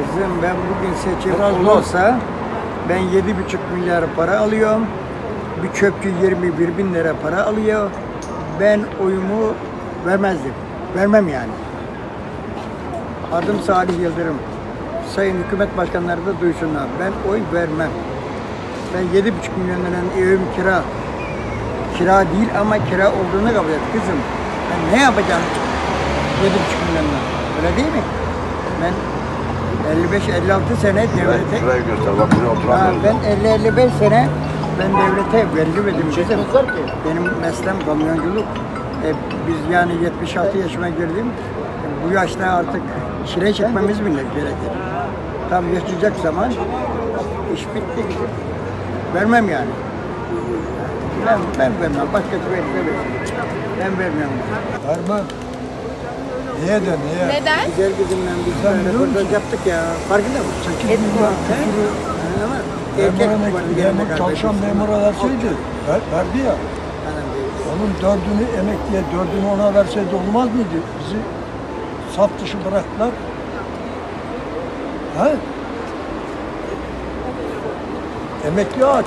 Kızım ben bugün seçim Biraz olursa ben 7,5 milyar para alıyorum. Bir çöpçü 21 bin lira para alıyor. Ben oyumu vermezdim. Vermem yani. Adım Salih Yıldırım. Sayın hükümet başkanları da duysunlar. Ben oy vermem. Ben 7,5 milyon liranın evim kira. Kira değil ama kira olduğunu kabul et kızım. Ben ne yapacağım 7,5 milyonla? Öyle değil mi? Ben 55-56 sene devlete... Şurayı göster, bak buraya oturamıyoruz. Ben 50-55 sene ben devlete vergi verdim kızım. Benim mesleğim kamyonculuk. Biz yani 76 yaşıma girdim. Bu yaşta artık çile çekmemiz bile gerekir. Tam yaşayacak zaman iş bitti gibi. Vermem yani. Ben vermem. Başkası verir. Ben vermiyorum. Vermem. Niye de niye? Neden? Güzel kızımla biz röportaj yaptık ya. Farkında mısın? 8 milyar küsürü Ama erkek memur, çalışan memura verseydi, verdi ya. Onun dördünü emekliye, dördünü ona verseydi olmaz mıydı? Bizi saf dışı bıraktılar. He? Emekli aç.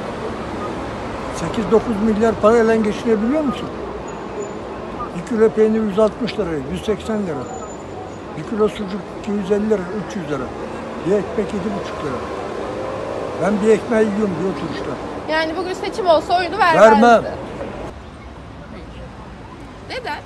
8-9 milyar parayla geçinebiliyor musun? Bir kilo peynir 160 lira, 180 lira. Bir kilo sucuk 250 lira, 300 lira. Bir ekmek 7,5 lira. Ben bir ekmeği yiyorum bir oturuşta. Yani bugün seçim olsa oyunu vermezdi. Vermem. Neden?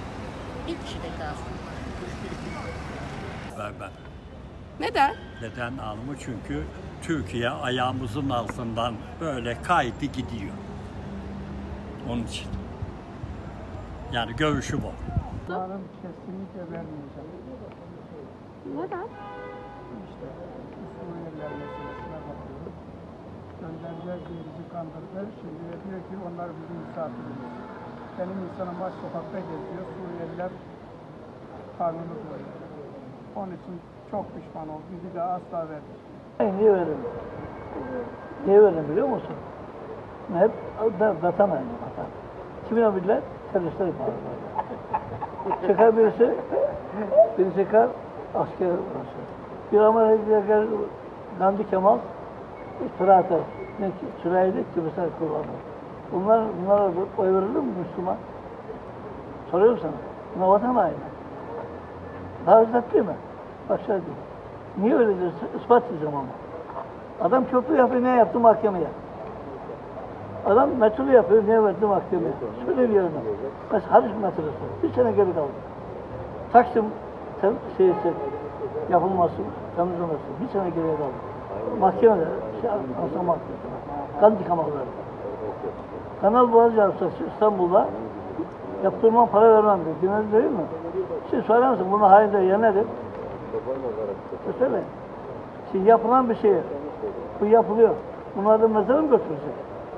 Vermem. Neden? Neden alımı? Çünkü Türkiye ayağımızın altından böyle kaydı gidiyor. Onun için. Yani görüşü bu. Yarın kesinlikle vermeyeceğim. Neden? İşte Suriyeliler meselesine bakıyoruz. Gönderdiler diye bizi kandırdı. Şimdi de diyor ki onlar bizim misafirimiz. Benim insanım baş sokakta geziyor. Suriyeliler karnını doyuyor. Onun için çok pişman oldum. Bir daha asla vermeyeceğim. Niye verdim? Niye verdim biliyor musun? Hep vatan aynı vatan. Kimin bilirler? Teröristler yaparlar. Çıkar birisi çıkar asker burası. Bir Amerika'ya Gandhi Kemal iftira atar. Ne süreydi, kimse kullanır. Bunlara oy verilir mi Müslüman? Soruyorum sana. Buna vatan aynı. Daha özetli mi? Bak şöyle diyeyim. Niye öyle diyorsun? İspat edeceğim ama. Adam köprü yapıyor, ne yaptı mahkemeye? Adam metrolu yapıyor, ne verdi mahkemeye? Söyle yerine. Mesela Haliç metrosu. Bir sene geri kaldı. Taksim şeysi yapılması, temizlemesi. Bir sene geriye kaldı. Mahkemede, Aslan Mahkemesi'ne. Gandhi kamakları. Kanal Boğaz yapacağız İstanbul'da. Yaptırmam para vermem diyor. Dinledin değil mi? Siz söyler misin? Bunun halinde yer nedir? Söyle. Şimdi yapılan bir şey. Bu yapılıyor. Bunlar da mezara mı götürecek?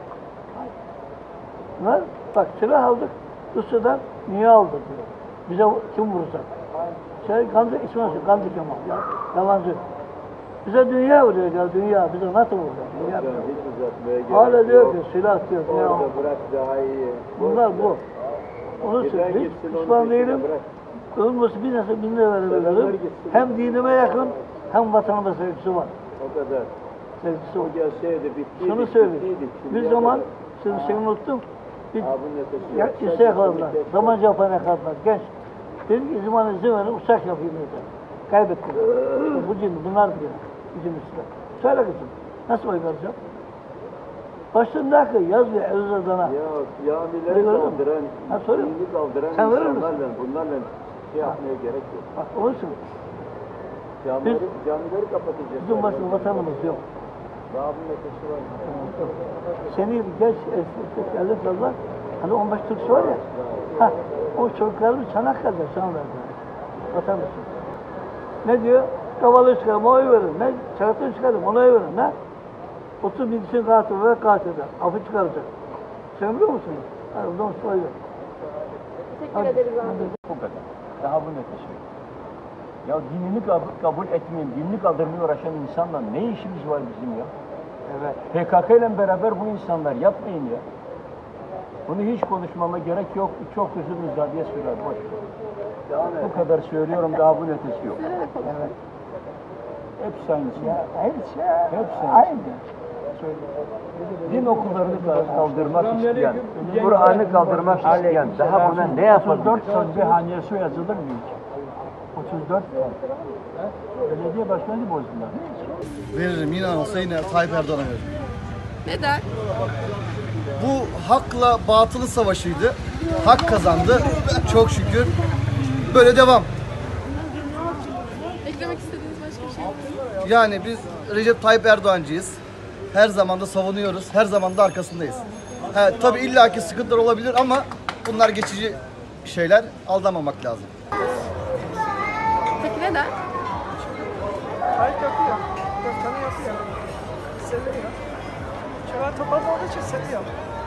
Bunlar, bak silah aldık. Rusya'dan niye aldı diyor. Bize kim vuracak? Gandhi, İsmail Gandhi Kemal. Yalancı. Bize dünya vuruyor ya, dünya. Bize nasıl vuracak? Dünya hala diyor ki silah diyor. Bunlar bu. Onun için hiç pişman değilim. Ölmesi bir nasıl 1000 lira verebilirim. Hem dinime yakın hem vatanıma sevgisi var. O kadar. Sevgisi var. O gelseydi bittiydik. Şunu söyleyeyim. Bir zaman, şimdi seni unuttum. Bir lise yakaladılar. Zaman Japon'a yakaladılar. Genç. Dedim ki zaman izin verin uçak yapayım dedi. Kaybettim. İşte bu cin, bunlar diyor. Bizim üstüne. Söyle kızım. Nasıl oy vereceğim? Başındaki yazıyor Özerdan'a. Ya camileri kaldıran, dini kaldıran insanlarla, bunlarla şey yapmaya gerek yok. Bak onun için. Camileri kapatacağız. Bizim başka vatanımız yok. Rabbin ötesi var. Seni geç elif yazlar. Hani 15 Türkçü var ya. Ha, o çocuklarımız Çanakkale'de sana verdiler. Vatandaşı. Ne diyor? Kavalı çıkarım, oy verin. Ne? Çaratı çıkarım, ona oy verin. Ne? 30 bin kişinin katil ve katil eder. Afı çıkaracak. Sen biliyor musun? Hayır, o zaman oy ver. Teşekkür ederiz abi. Bu kadar. Daha bu ötesi. Ya dinini kabul etmeyen, dinini kaldırmaya uğraşan insanla ne işimiz var bizim ya? Evet. PKK ile beraber bu insanlar yapmayın ya. Bunu hiç konuşmama gerek yok. Çok uzun müzadiye sürer. Boş. Bu kadar söylüyorum, daha bunun ötesi yok. Evet. Hepsi aynısı. Ya hepsi Hepsi aynı. Din okullarını kaldırmak isteyen, Kur'an'ı kaldırmak isteyen daha buna ne yapabilir? 34 ton bir haneye su yazılır mı hiç? 34 ton. Belediye başkanı bozdular. Veririm. Yine olsa yine Tayyip Erdoğan'a veririm. Neden? Bu hakla batılın savaşıydı. Hak kazandı. Çok şükür. Böyle devam. Eklemek istediğiniz başka bir şey var mı? Yani biz Recep Tayyip Erdoğancıyız. Her zaman da savunuyoruz. Her zaman da arkasındayız. Tabii illaki sıkıntılar olabilir ama bunlar geçici şeyler. Aldanmamak lazım. Peki neden? Tayyip yapıyor. Başkanı yapıyor. Seviyor. Kemal Topal olduğu için seviyor.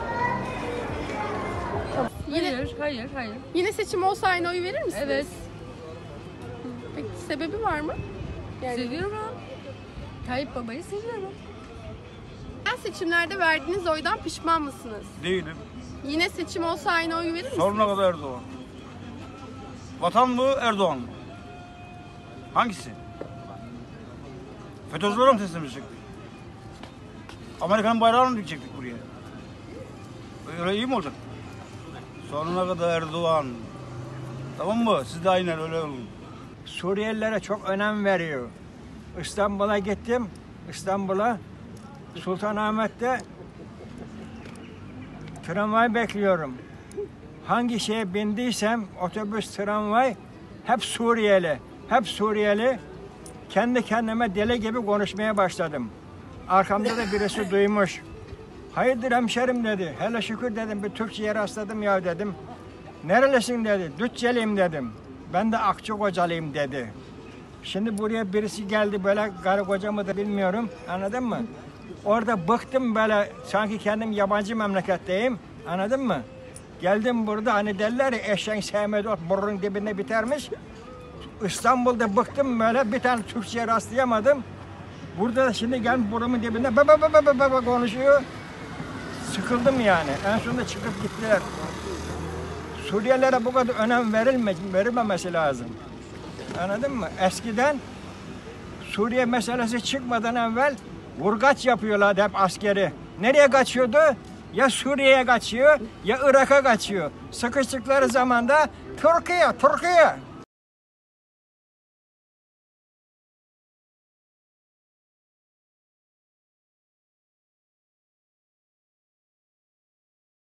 Hayır. Yine seçim olsa aynı oyu verir misiniz? Evet. Peki sebebi var mı? Yani Seviyorum. Tayyip Baba'yı seviyorum. seçimlerde verdiğiniz oydan pişman mısınız? Değilim. Yine seçim olsa aynı oyu verir misiniz? Sonuna kadar Erdoğan. Vatan mı, Erdoğan mı? Hangisi? FETÖ'cülere mi teslim edecektik? Amerika'nın bayrağını mı dikecektik buraya? Öyle iyi mi olacak? Sonuna kadar Erdoğan. Tamam mı? Siz de aynen öyle olun. Suriyelilere çok önem veriyor. İstanbul'a gittim. İstanbul'a Sultanahmet'te tramvay bekliyorum. Hangi şeye bindiysem otobüs, tramvay hep Suriyeli. Hep Suriyeli. Kendi kendime deli gibi konuşmaya başladım. Arkamda da birisi duymuş. Hayırdır hemşerim dedi. Hele şükür dedim, bir Türkçe'ye rastladım ya dedim. Nerelisin dedi. Dütçeliyim dedim. Ben de Akçakocalıyım dedi. Şimdi buraya birisi geldi böyle, karı koca mı da bilmiyorum, anladın mı? Orada bıktım böyle, sanki kendim yabancı memleketteyim, anladın mı? Geldim burada, hani derler ya, eşeğin sevmediği ot burnun dibinde bitermiş. İstanbul'da bıktım böyle, bir tane Türkçe'ye rastlayamadım. Burada da şimdi gelmiş burnumun dibinde baba konuşuyor. Sıkıldım yani, en sonunda çıkıp gittiler. Suriyelilere bu kadar önem verilmemesi lazım. Anladın mı? Eskiden Suriye meselesi çıkmadan evvel vurgaç yapıyorlardı hep askeri. Nereye kaçıyordu? Ya Suriye'ye kaçıyor ya Irak'a kaçıyor. Sıkıştıkları zaman da Türkiye.